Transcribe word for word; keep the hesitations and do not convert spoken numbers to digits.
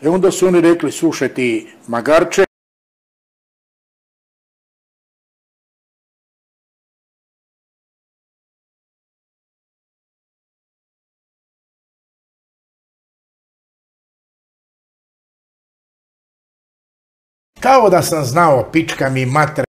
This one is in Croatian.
E onda su oni rekli, slušaj ti magarče, kao da sam znao, pička mi mater.